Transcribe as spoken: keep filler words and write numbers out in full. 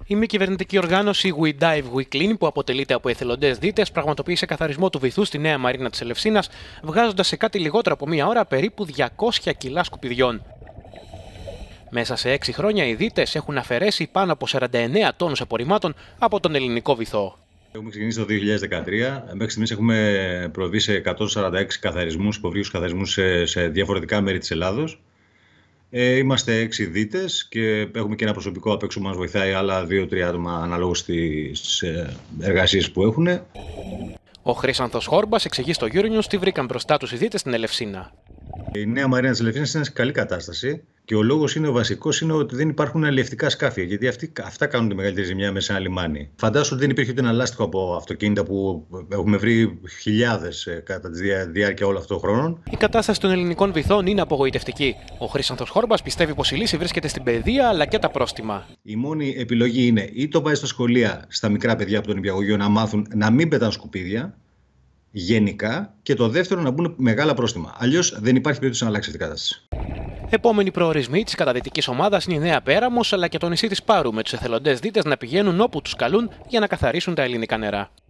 Η μη κυβερνητική οργάνωση We Dive We Clean, που αποτελείται από εθελοντές δίτες, πραγματοποίησε καθαρισμό του βυθού στη νέα μαρίνα της Ελευσίνας, βγάζοντας σε κάτι λιγότερο από μία ώρα περίπου διακόσια κιλά σκουπιδιών. Μέσα σε έξι χρόνια οι δίτες έχουν αφαιρέσει πάνω από σαράντα εννέα τόνους απορριμμάτων από τον ελληνικό βυθό. Έχουμε ξεκινήσει το δύο χιλιάδες δεκατρία. Μέχρι στιγμής έχουμε προβεί σε εκατόν σαράντα έξι καθαρισμούς, υποβρύχιους καθαρισμούς σε, σε διαφορετικά μέρη της Ελλάδος. Ε, είμαστε έξι δίτες και έχουμε και ένα προσωπικό απ' έξω που μας βοηθάει, άλλα δύο τρία άτομα αναλόγως στις εργασίες που έχουν. Ο Χρήσανθος Χόρμπας εξηγεί στο Euronews τι βρήκαν μπροστά τους οι δίτες στην Ελευσίνα. Η νέα μαρίνα της Ελευσίνας είναι σε καλή κατάσταση και ο λόγος είναι ο βασικός είναι ότι δεν υπάρχουν αλλιευτικά σκάφη. Γιατί αυτοί, αυτά κάνουν τη μεγαλύτερη ζημιά μέσα σε ένα λιμάνι. Φαντάσου ότι δεν υπήρχε ούτε ένα λάστιχο από αυτοκίνητα που έχουμε βρει χιλιάδες κατά τη διάρκεια όλων αυτών των χρόνων. Η κατάσταση των ελληνικών βυθών είναι απογοητευτική. Ο Χρήσανθος Χόρμπας πιστεύει πως η λύση βρίσκεται στην παιδεία αλλά και τα πρόστιμα. Η μόνη επιλογή είναι ή το βάζει στα σχολεία στα μικρά παιδιά από τον νηπιαγωγείο να μάθουν να μην πετάνε σκουπίδια. Γενικά, και το δεύτερο να μπουν μεγάλα πρόστιμα. Αλλιώς δεν υπάρχει περίπτωση να αλλάξει αυτή η κατάσταση. Επόμενοι προορισμοί της καταδυτικής ομάδας είναι η Νέα Πέραμος αλλά και το νησί της Πάρου, με τους εθελοντές δίτες να πηγαίνουν όπου τους καλούν για να καθαρίσουν τα ελληνικά νερά.